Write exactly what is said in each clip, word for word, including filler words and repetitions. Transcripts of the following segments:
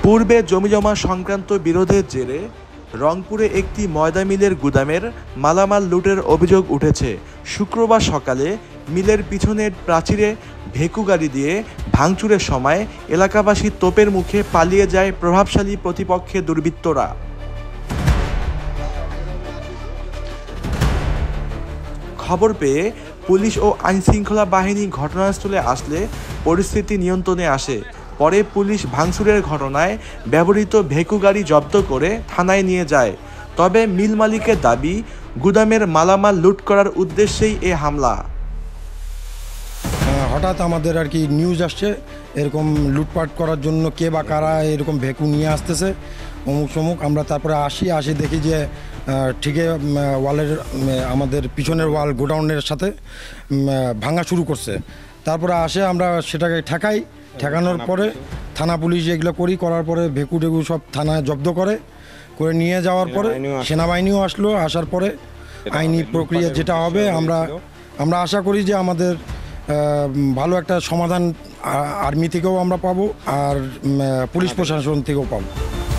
পূর্বে জমিজমা সংক্রান্ত বিরোধের জেরে রংপুরে একটি ময়দা মিলের গুদামের মালামাল লুটের অভিযোগ উঠেছে। শুক্রবার সকালে মিলের পিছনের প্রাচীরে ভেকু গাড়ি দিয়ে ভাঙচুরের সময় এলাকাবাসী তোপের মুখে পালিয়ে যায় প্রভাবশালী প্রতিপক্ষের দুর্বৃত্তরা। খবর পেয়ে পুলিশ ও আইনশৃঙ্খলা বাহিনী ঘটনাস্থলে আসলে পরিস্থিতি নিয়ন্ত্রণে আসে। পরে পুলিশ ভাঙচুরের ঘটনায় ব্যবহৃত ভেকু গাড়ি জব্দ করে থানায় নিয়ে যায়। তবে মিল মালিকের দাবি, গুদামের মালামাল লুট করার উদ্দেশ্যেই এ হামলা। হঠাৎ আমাদের আর কি নিউজ আসছে এরকম লুটপাট করার জন্য কে বা কারা এরকম ভেকু নিয়ে আসতেছে অমুক সমুক। আমরা তারপরে আসি আসি দেখি যে ঠিকই ওয়ালের আমাদের পিছনের ওয়াল গোডাউনের সাথে ভাঙা শুরু করছে। তারপরে আসে আমরা সেটাকে ঠেকাই, ঠেকানোর পরে থানা পুলিশ এগুলো করি, করার পরে ভেকু টেকু সব থানায় জব্দ করে করে নিয়ে যাওয়ার পরে সেনাবাহিনীও আসলো। আসার পরে আইনি প্রক্রিয়া যেটা হবে আমরা আমরা আশা করি যে আমাদের ভালো একটা সমাধান আর্মি থেকেও আমরা পাবো আর পুলিশ প্রশাসন থেকেও পাবো।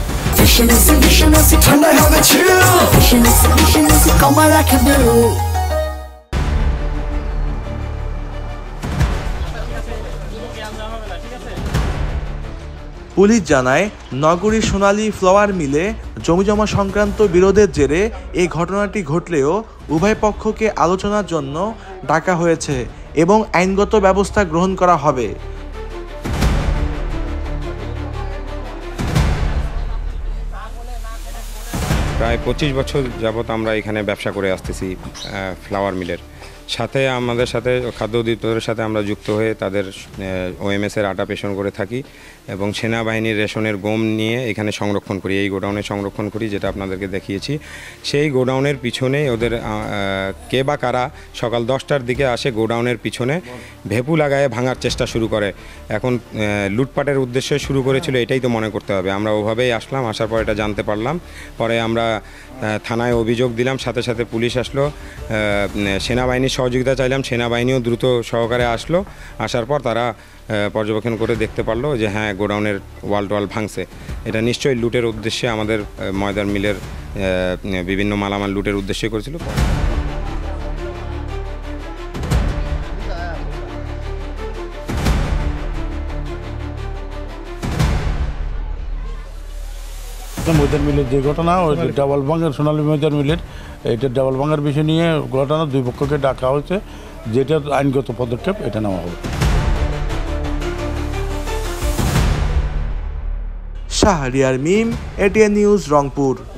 পুলিশ জানায়, নগরীর সোনালী ফ্লাওয়ার মিলে জমিজমা সংক্রান্ত বিরোধের জেরে এই ঘটনাটি ঘটলেও উভয় পক্ষকে আলোচনার জন্য ডাকা হয়েছে এবং আইনগত ব্যবস্থা গ্রহণ করা হবে। প্রায় পঁচিশ বছর যাবৎ আমরা এখানে ব্যবসা করে আসতেছি ফ্লাওয়ার মিলের সাথে। আমাদের সাথে খাদ্য অধিদপ্তরের সাথে আমরা যুক্ত হয়ে তাদের ওএমএসের আটা পেশন করে থাকি এবং সেনাবাহিনীর রেশনের গম নিয়ে এখানে সংরক্ষণ করি, এই গোডাউনে সংরক্ষণ করি, যেটা আপনাদেরকে দেখিয়েছি। সেই গোডাউনের পিছনে ওদের কে বা কারা সকাল দশটার দিকে আসে, গোডাউনের পিছনে ভেপু লাগায় ভাঙার চেষ্টা শুরু করে। এখন লুটপাটের উদ্দেশ্যে শুরু করেছিল এটাই তো মনে করতে হবে। আমরা ওভাবেই আসলাম, আসার পর এটা জানতে পারলাম। পরে আমরা থানায় অভিযোগ দিলাম, সাথে সাথে পুলিশ আসলো, সেনাবাহিনীর সহযোগিতা চাইলাম, সেনাবাহিনীও দ্রুত সহকারে আসলো। আসার পর তারা পর্যবেক্ষণ করে দেখতে পারলো যে হ্যাঁ, গোডাউনের ওয়াল টোয়াল ভাঙছে। এটা নিশ্চয়ই লুটের উদ্দেশ্যে, আমাদের ময়দার মিলের বিভিন্ন মালামাল লুটের উদ্দেশ্যে করেছিল। ময়দার মিলের যে ঘটনা, ওই ডাবল ভাঙের সোনালী ময়দার মিলের এইটা ডাবল ভাঙার বিষয় নিয়ে ঘটনা দুই পক্ষকে ডাকা হয়েছে, যেটা আইনগত পদক্ষেপ এটা নেওয়া হবে। Shahriar Mim, ATN news, Rangpur.